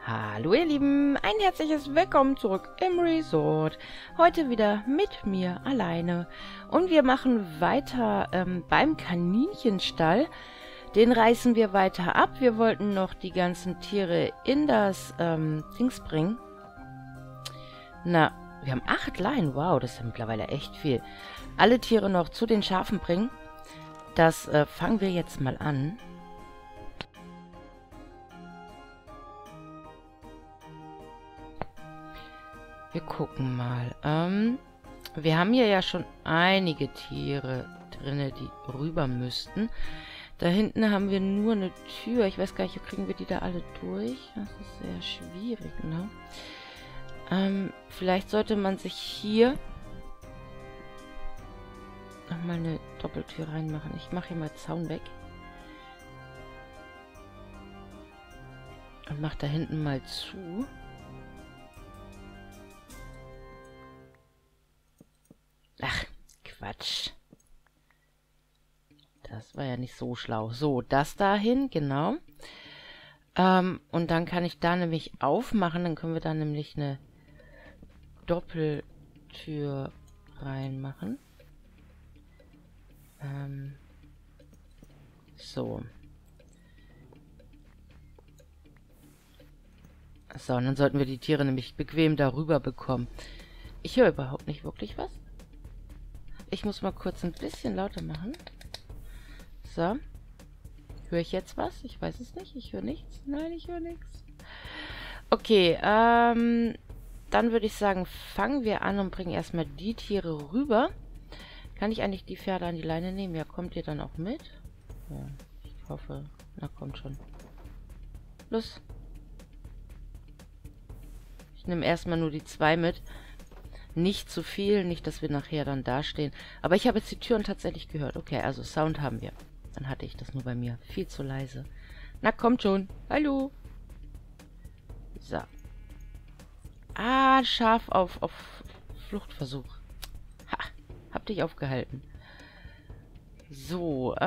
Hallo ihr Lieben, ein herzliches Willkommen zurück im Resort. Heute wieder mit mir alleine. Und wir machen weiter beim Kaninchenstall. Den reißen wir weiter ab. Wir wollten noch die ganzen Tiere in das Dings bringen. Na, wir haben 8 Leinen. Wow, das ist ja mittlerweile echt viel. Alle Tiere noch zu den Schafen bringen. Das fangen wir jetzt mal an. Wir gucken mal. Wir haben hier ja schon einige Tiere drin, die rüber müssten. Da hinten haben wir nur eine Tür. Ich weiß gar nicht, wie kriegen wir die da alle durch? Das ist sehr schwierig, ne? Vielleicht sollte man sich hier nochmal eine Doppeltür reinmachen. Ich mache hier mal Zaun weg. Und mache da hinten mal zu. Ach, Quatsch. Das war ja nicht so schlau. So, das dahin, genau. Und dann kann ich da nämlich aufmachen. Dann können wir da nämlich eine Doppeltür reinmachen. So. So, und dann sollten wir die Tiere nämlich bequem darüber bekommen. Ich höre überhaupt nicht wirklich was. Ich muss mal kurz ein bisschen lauter machen. So. Höre ich jetzt was? Ich weiß es nicht. Ich höre nichts. Nein, ich höre nichts. Okay, dann würde ich sagen, fangen wir an und bringen erstmal die Tiere rüber. Kann ich eigentlich die Pferde an die Leine nehmen? Ja, kommt ihr dann auch mit? Ja, ich hoffe. Na, kommt schon. Los. Ich nehme erstmal nur die 2 mit. Nicht zu viel, nicht, dass wir nachher dann dastehen. Aber ich habe jetzt die Türen tatsächlich gehört. Okay, also Sound haben wir. Dann hatte ich das nur bei mir. Viel zu leise. Na, kommt schon. Hallo. So. Ah, Schaf auf Fluchtversuch. Ha, hab dich aufgehalten. So,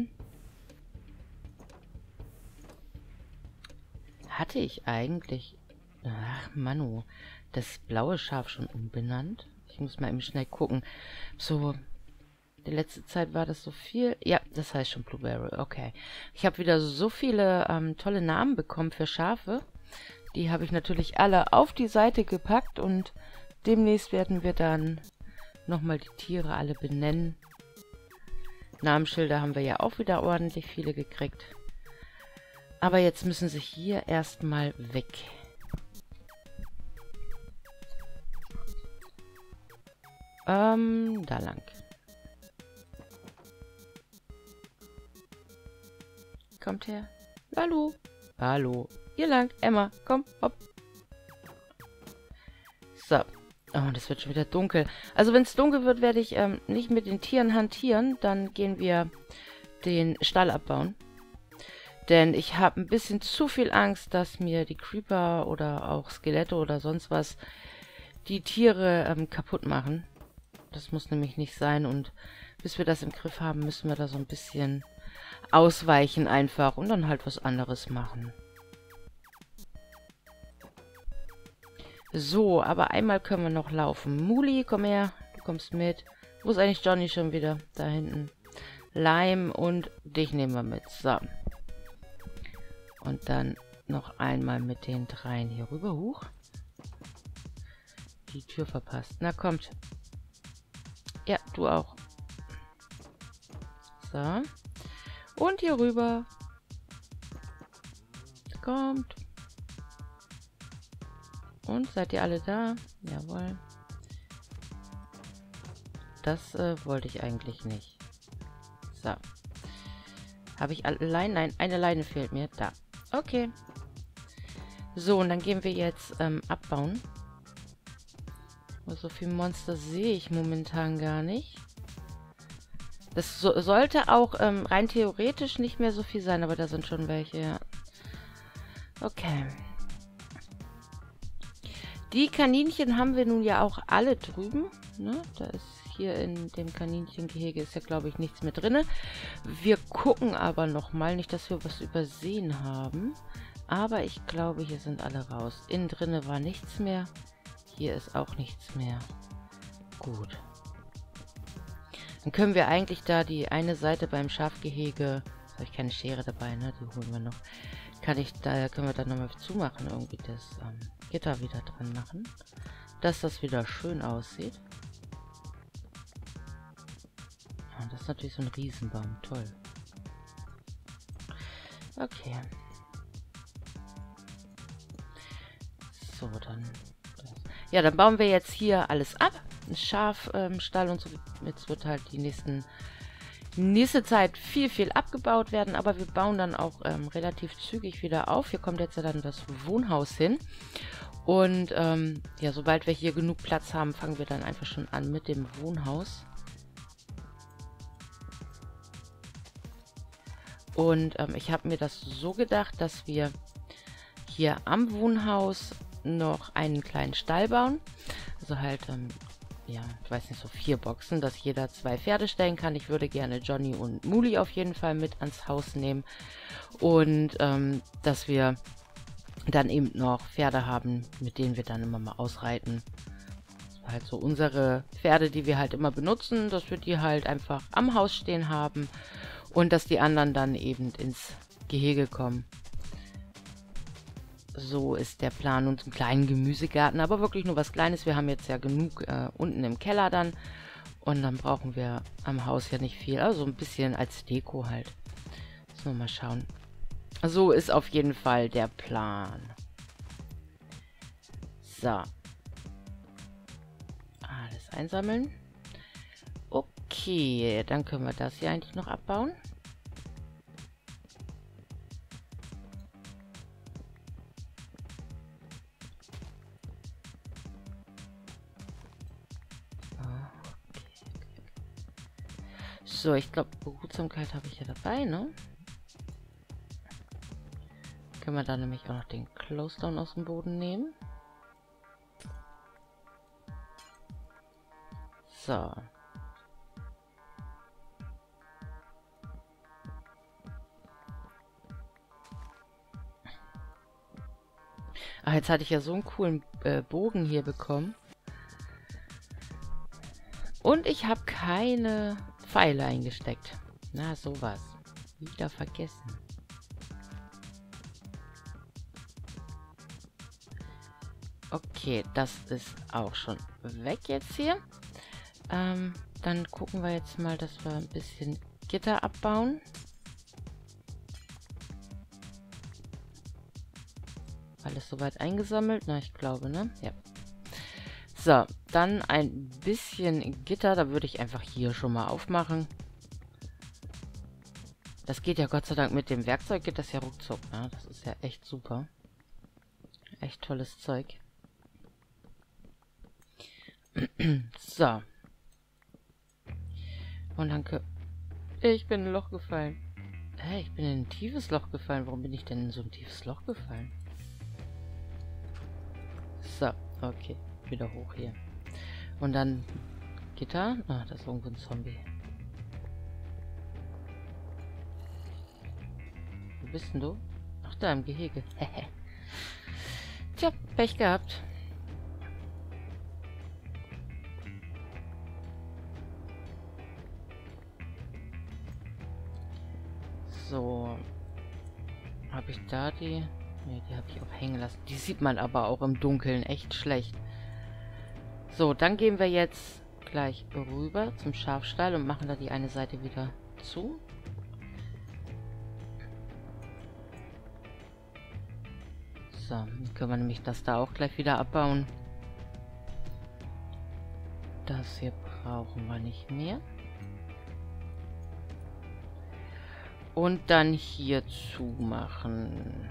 hatte ich eigentlich... Ach, Manu. Das blaue Schaf schon umbenannt. Ich muss mal eben schnell gucken. So, die letzte Zeit war das so viel. Ja, das heißt schon Blueberry. Okay. Ich habe wieder so viele tolle Namen bekommen für Schafe. Die habe ich natürlich alle auf die Seite gepackt und demnächst werden wir dann nochmal die Tiere alle benennen. Namensschilder haben wir ja auch wieder ordentlich viele gekriegt. Aber jetzt müssen sie hier erstmal weg. Da lang. Kommt her. Hallo. Hallo. Hier lang. Emma, komm, hopp. So. Oh, das wird schon wieder dunkel. Also wenn es dunkel wird, werde ich nicht mit den Tieren hantieren. Dann gehen wir den Stall abbauen. Denn ich habe ein bisschen zu viel Angst, dass mir die Creeper oder auch Skelette oder sonst was die Tiere kaputt machen. Das muss nämlich nicht sein und bis wir das im Griff haben, müssen wir da so ein bisschen ausweichen einfach und dann halt was anderes machen. So, aber einmal können wir noch laufen. Muli, komm her, du kommst mit. Wo ist eigentlich Johnny schon wieder? Da hinten. Lime und dich nehmen wir mit. So. Und dann noch einmal mit den 3 hier rüber. Huch. Die Tür verpasst. Na, kommt. Ja, du auch. So. Und hier rüber. Kommt. Und seid ihr alle da? Jawohl. Das wollte ich eigentlich nicht. So. Habe ich allein? Nein, eine Leine fehlt mir. Da. Okay. So, und dann gehen wir jetzt abbauen. So viele Monster sehe ich momentan gar nicht. Das sollte auch rein theoretisch nicht mehr so viel sein, aber da sind schon welche, ja. Okay. Die Kaninchen haben wir nun ja auch alle drüben. Ne? Da ist hier in dem Kaninchengehege ist ja, glaube ich, nichts mehr drin. Wir gucken aber nochmal, nicht, dass wir was übersehen haben. Aber ich glaube, hier sind alle raus. Innen drinne war nichts mehr. Hier ist auch nichts mehr. Gut. Dann können wir eigentlich da die eine Seite beim Schafgehege... Jetzt habe ich keine Schere dabei, ne? Die holen wir noch. Können wir dann nochmal zumachen. Irgendwie das Gitter wieder dran machen. Dass das wieder schön aussieht. Und das ist natürlich so ein Riesenbaum. Toll. Okay. So, dann... Ja, dann bauen wir jetzt hier alles ab. Ein Schafstall und so. Jetzt wird halt die nächste Zeit viel abgebaut werden. Aber wir bauen dann auch relativ zügig wieder auf. Hier kommt jetzt ja dann das Wohnhaus hin. Und ja, sobald wir hier genug Platz haben, fangen wir dann einfach schon an mit dem Wohnhaus. Und ich habe mir das so gedacht, dass wir hier am Wohnhaus noch einen kleinen Stall bauen. Also halt, ja, ich weiß nicht, so 4 Boxen, dass jeder 2 Pferde stellen kann. Ich würde gerne Johnny und Muli auf jeden Fall mit ans Haus nehmen. Und dass wir dann eben noch Pferde haben, mit denen wir dann immer mal ausreiten. Halt so unsere Pferde, die wir halt immer benutzen, dass wir die halt einfach am Haus stehen haben. Und dass die anderen dann eben ins Gehege kommen. So ist der Plan. Und einen kleinen Gemüsegarten, aber wirklich nur was Kleines. Wir haben jetzt ja genug unten im Keller dann. Und dann brauchen wir am Haus ja nicht viel. Also ein bisschen als Deko halt. So, mal schauen. So ist auf jeden Fall der Plan. So. Alles einsammeln. Okay, dann können wir das hier eigentlich noch abbauen. So, ich glaube, Behutsamkeit habe ich ja dabei, ne? Können wir da nämlich auch noch den Close Down aus dem Boden nehmen. So. Ach, jetzt hatte ich ja so einen coolen Bogen hier bekommen. Und ich habe keine Pfeile eingesteckt. Na, sowas. Wieder vergessen. Okay, das ist auch schon weg jetzt hier. Dann gucken wir jetzt mal, dass wir ein bisschen Gitter abbauen. Alles soweit eingesammelt? Na, ich glaube, ne? Ja. So, dann ein bisschen Gitter. Da würde ich einfach hier schon mal aufmachen. Das geht ja Gott sei Dank mit dem Werkzeug, geht das ja ruckzuck. Ne? Das ist ja echt super. Echt tolles Zeug. So. Und danke. Ich bin in ein Loch gefallen. Hä, ich bin in ein tiefes Loch gefallen. Warum bin ich denn in so ein tiefes Loch gefallen? So, okay. Wieder hoch hier. Und dann Gitter. Ah, das ist irgendwo ein Zombie. Wo bist denn du? Ach, da im Gehege. Tja, Pech gehabt. So. Habe ich da die... Ne, die habe ich auch hängen lassen. Die sieht man aber auch im Dunkeln echt schlecht. So, dann gehen wir jetzt gleich rüber zum Schafstall und machen da die eine Seite wieder zu. So, dann können wir nämlich das da auch gleich wieder abbauen. Das hier brauchen wir nicht mehr. Und dann hier zumachen.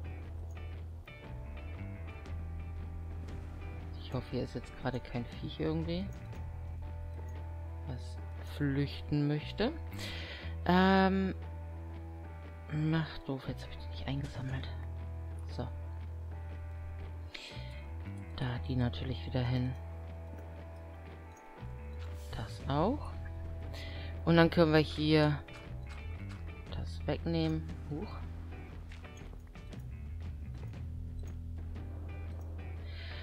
Ich hoffe, hier ist jetzt gerade kein Viech irgendwie, was flüchten möchte. Ach doof, jetzt habe ich die nicht eingesammelt. So. Da die natürlich wieder hin. Das auch. Und dann können wir hier das wegnehmen. Huch.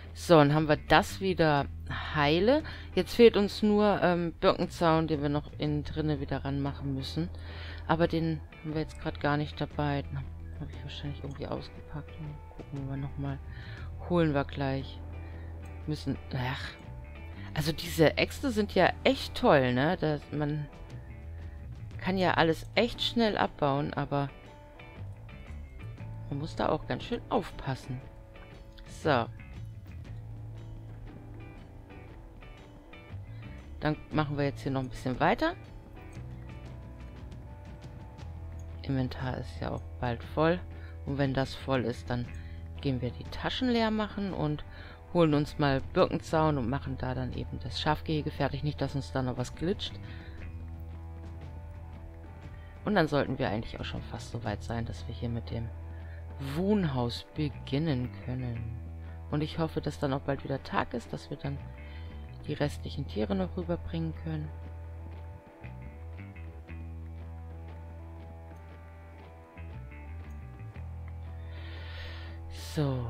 So, dann haben wir das wieder heile. Jetzt fehlt uns nur Birkenzaun, den wir noch innen drinne wieder ranmachen müssen. Aber den haben wir jetzt gerade gar nicht dabei. Den habe ich wahrscheinlich irgendwie ausgepackt. Gucken wir nochmal. Holen wir gleich. Müssen... Ach. Also diese Äxte sind ja echt toll, ne? Man kann ja alles echt schnell abbauen, aber man muss da auch ganz schön aufpassen. So. Dann machen wir jetzt hier noch ein bisschen weiter. Inventar ist ja auch bald voll. Und wenn das voll ist, dann gehen wir die Taschen leer machen und holen uns mal Birkenzaun und machen da dann eben das Schafgehege fertig. Nicht, dass uns da noch was glitscht. Und dann sollten wir eigentlich auch schon fast so weit sein, dass wir hier mit dem Wohnhaus beginnen können. Und ich hoffe, dass dann auch bald wieder Tag ist, dass wir dann die restlichen Tiere noch rüberbringen können. So.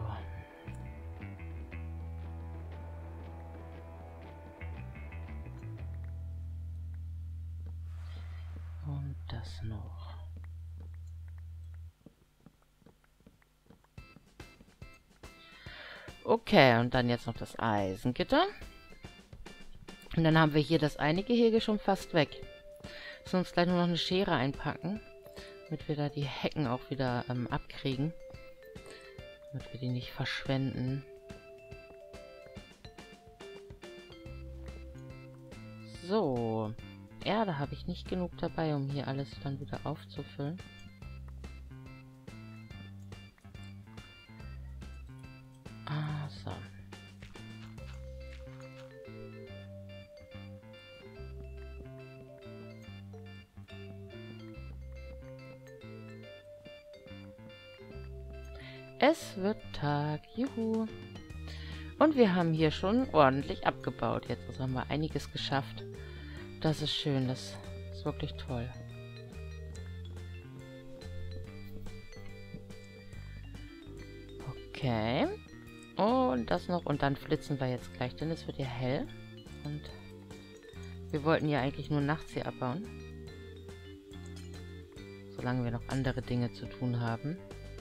Und das noch. Okay, und dann jetzt noch das Eisengitter. Und dann haben wir hier das eine Gehege schon fast weg. Müssen uns gleich nur noch eine Schere einpacken, damit wir da die Hecken auch wieder abkriegen. Damit wir die nicht verschwenden. So. Erde habe ich nicht genug dabei, um hier alles dann wieder aufzufüllen. Ah, so. Es wird Tag. Juhu. Und wir haben hier schon ordentlich abgebaut. Jetzt haben wir einiges geschafft. Das ist schön. Das ist wirklich toll. Okay. Und das noch. Und dann flitzen wir jetzt gleich, denn es wird ja hell. Und wir wollten ja eigentlich nur nachts hier abbauen. Solange wir noch andere Dinge zu tun haben.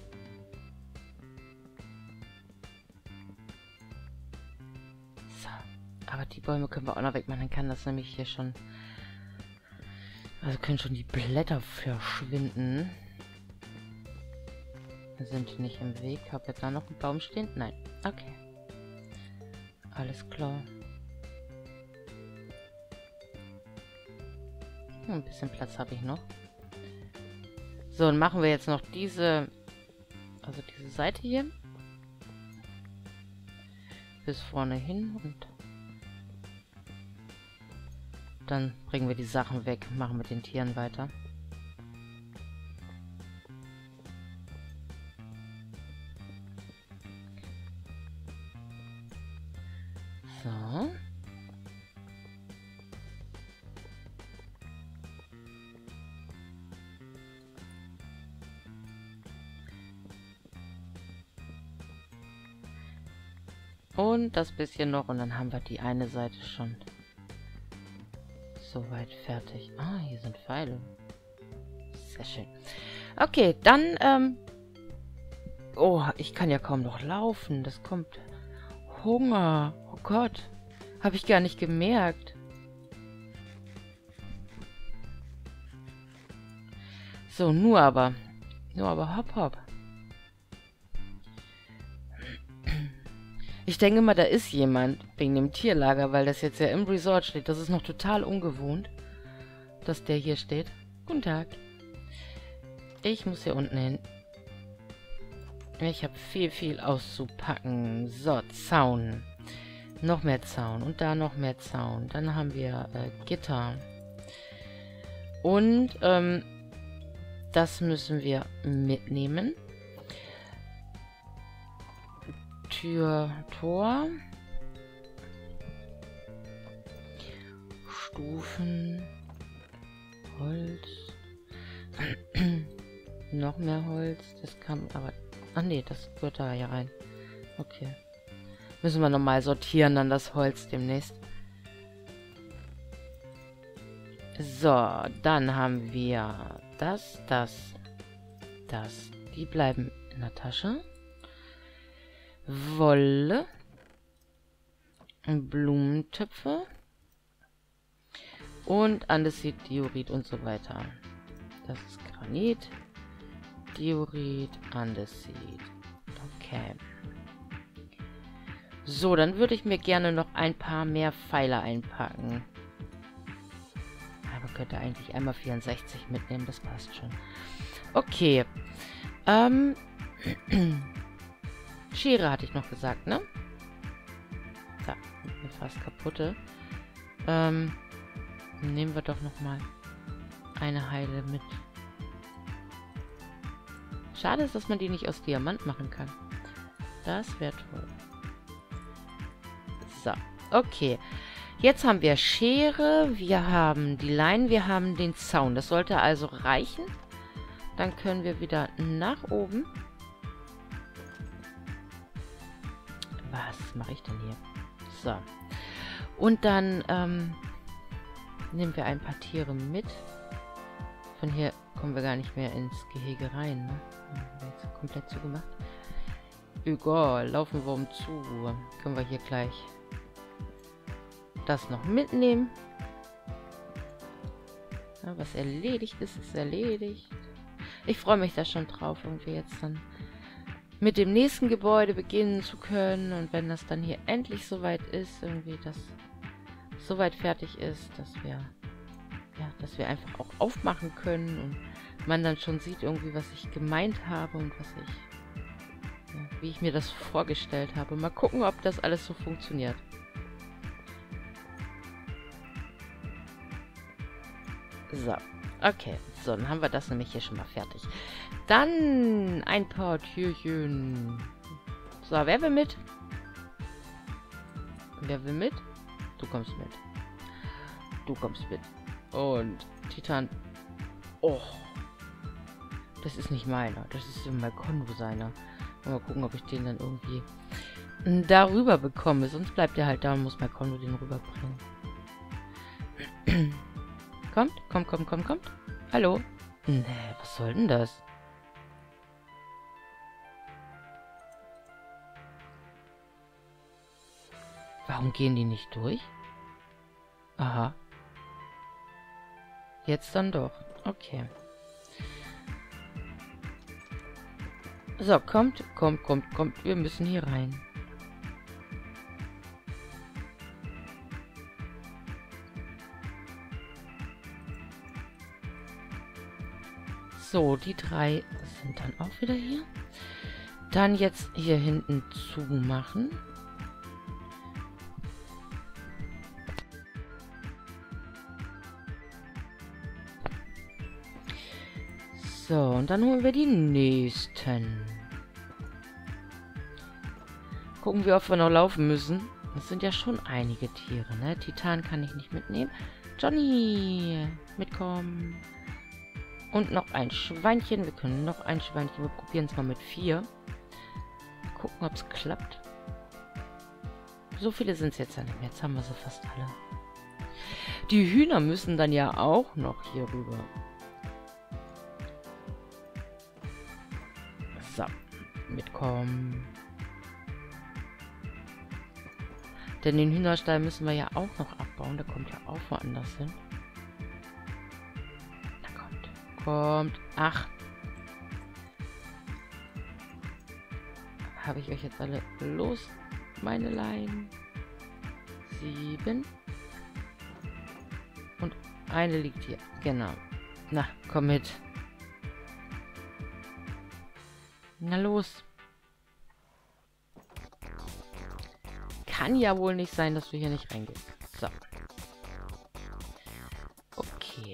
Aber die Bäume können wir auch noch wegmachen. Dann kann das nämlich hier schon... Also können schon die Blätter verschwinden. Sind nicht im Weg. Habe jetzt da noch einen Baum stehen? Nein. Okay. Alles klar. Ein bisschen Platz habe ich noch. So, und machen wir jetzt noch diese... Also diese Seite hier. Bis vorne hin und... Dann bringen wir die Sachen weg, machen mit den Tieren weiter. So. Und das bisschen noch und dann haben wir die eine Seite schon soweit fertig. Ah, hier sind Pfeile. Sehr schön. Okay, dann, oh, ich kann ja kaum noch laufen. Das kommt... Hunger. Oh Gott. Habe ich gar nicht gemerkt. So, nur aber hopp, hopp. Ich denke mal, da ist jemand wegen dem Tierlager, weil das jetzt ja im Resort steht. Das ist noch total ungewohnt, dass der hier steht. Guten Tag. Ich muss hier unten hin. Ich habe viel auszupacken. So, Zaun. Noch mehr Zaun. Und da noch mehr Zaun. Dann haben wir Gitter. Und das müssen wir mitnehmen. Tür, Tor. Stufen. Holz. Noch mehr Holz. Das kann aber... Ach nee, das gehört da ja rein. Okay. Müssen wir nochmal sortieren, dann das Holz demnächst. So, dann haben wir das. Die bleiben in der Tasche. Wolle. Blumentöpfe. Und Andesit, Diorit und so weiter. Das ist Granit. Diorit, Andesit. Okay. So, dann würde ich mir gerne noch ein paar mehr Pfeile einpacken. Aber könnte eigentlich einmal 64 mitnehmen, das passt schon. Okay. Schere hatte ich noch gesagt, ne? Da, eine fast kaputte. Nehmen wir doch noch mal eine Heile mit. Schade ist, dass man die nicht aus Diamant machen kann. Das wäre toll. So, okay. Jetzt haben wir Schere, wir haben die Leinen, wir haben den Zaun. Das sollte also reichen. Dann können wir wieder nach oben. Was mache ich denn hier? So. Und dann nehmen wir ein paar Tiere mit. Von hier kommen wir gar nicht mehr ins Gehege rein. Ne? Jetzt komplett zugemacht. Egal, laufen wir zu. Können wir hier gleich das noch mitnehmen. Ja, was erledigt ist, ist erledigt. Ich freue mich da schon drauf, irgendwie jetzt dann mit dem nächsten Gebäude beginnen zu können. Und wenn das dann hier endlich soweit ist, irgendwie das soweit fertig ist, dass wir einfach auch aufmachen können und man dann schon sieht irgendwie, was ich gemeint habe und wie ich mir das vorgestellt habe. Mal gucken, ob das alles so funktioniert. So, okay. So, dann haben wir das nämlich hier schon mal fertig. Dann ein paar Türchen. So, wer will mit? Wer will mit? Du kommst mit. Du kommst mit. Und Titan. Oh. Das ist nicht meiner. Das ist mal Konvo seiner. Mal gucken, ob ich den dann irgendwie darüber bekomme. Sonst bleibt er halt da und muss mal Konvo den rüberbringen. Kommt. Hallo? Nee, was soll denn das? Warum gehen die nicht durch? Aha. Jetzt dann doch. Okay. So, kommt. Wir müssen hier rein. So, die drei sind dann auch wieder hier. Dann jetzt hier hinten zumachen. So, und dann holen wir die nächsten. Gucken wir, ob wir noch laufen müssen. Das sind ja schon einige Tiere, ne? Titan kann ich nicht mitnehmen. Johnny, mitkommen. Und noch ein Schweinchen. Wir können noch ein Schweinchen. Wir probieren es mal mit 4. Gucken, ob es klappt. So viele sind es jetzt ja nicht mehr. Jetzt haben wir sie fast alle. Die Hühner müssen dann ja auch noch hier rüber. So, mitkommen. Denn den Hühnerstall müssen wir ja auch noch abbauen. Der kommt ja auch woanders hin. Kommt. Ach. Habe ich euch jetzt alle los? Meine Leinen. 7. Und eine liegt hier. Genau. Na, komm mit. Na los. Kann ja wohl nicht sein, dass du hier nicht reingehst. So. Okay.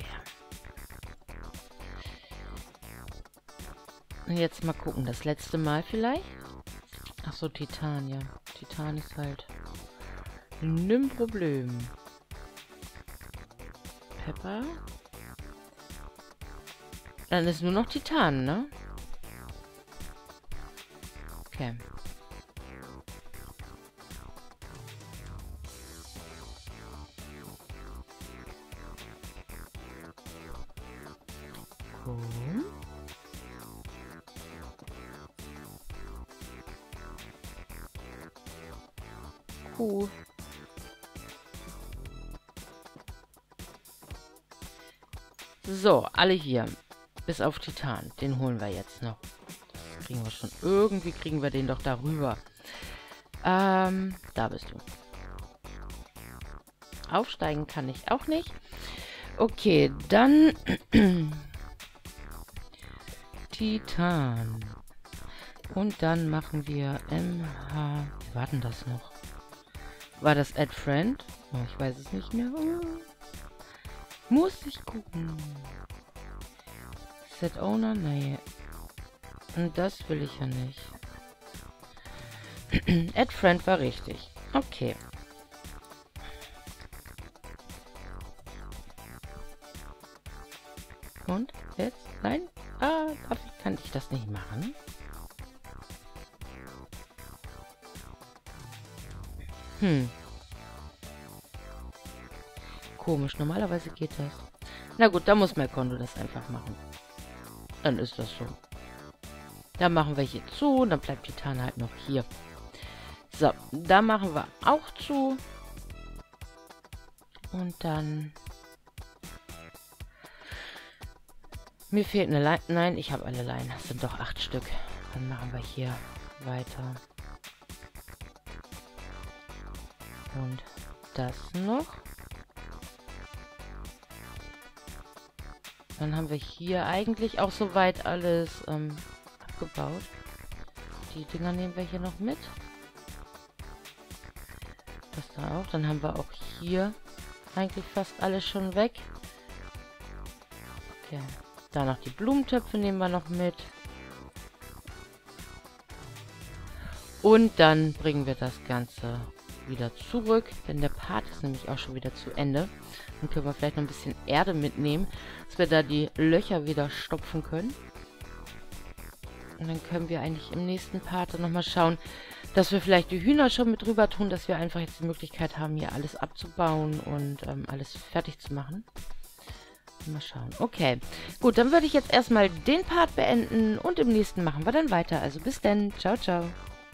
Und jetzt mal gucken. Das letzte Mal vielleicht? Ach so, Titan, ja. Titan ist halt ein Problem. Pepper. Dann ist nur noch Titan, ne? Okay. Boom. Kuh. So, alle hier. Bis auf Titan. Den holen wir jetzt noch. Das kriegen wir schon. Irgendwie kriegen wir den doch darüber. Da bist du. Aufsteigen kann ich auch nicht. Okay, dann Titan. Und dann machen wir MH. Wie war denn das noch? War das Add Friend? Oh, ich weiß es nicht mehr. Muss ich gucken. Set Owner? Nee. Und das will ich ja nicht. Add Friend war richtig. Okay. Und jetzt? Nein? Kann ich das nicht machen? Komisch, normalerweise geht das. Na gut, da muss Melkondo das einfach machen. Dann ist das so. Dann machen wir hier zu und dann bleibt Titan halt noch hier. So, da machen wir auch zu. Und dann... Mir fehlt eine Leine. Nein, ich habe alle Leinen. Das sind doch 8 Stück. Dann machen wir hier weiter. Und das noch. Dann haben wir hier eigentlich auch soweit alles abgebaut. Die Dinger nehmen wir hier noch mit. Das da auch. Dann haben wir auch hier eigentlich fast alles schon weg. Okay. Da noch die Blumentöpfe nehmen wir noch mit. Und dann bringen wir das Ganze wieder zurück, denn der Part ist nämlich auch schon wieder zu Ende. Dann können wir vielleicht noch ein bisschen Erde mitnehmen, dass wir da die Löcher wieder stopfen können. Und dann können wir eigentlich im nächsten Part nochmal schauen, dass wir vielleicht die Hühner schon mit rüber tun, dass wir einfach jetzt die Möglichkeit haben, hier alles abzubauen und alles fertig zu machen. Mal schauen. Okay, gut, dann würde ich jetzt erstmal den Part beenden und im nächsten machen wir dann weiter. Also bis dann. Ciao, ciao.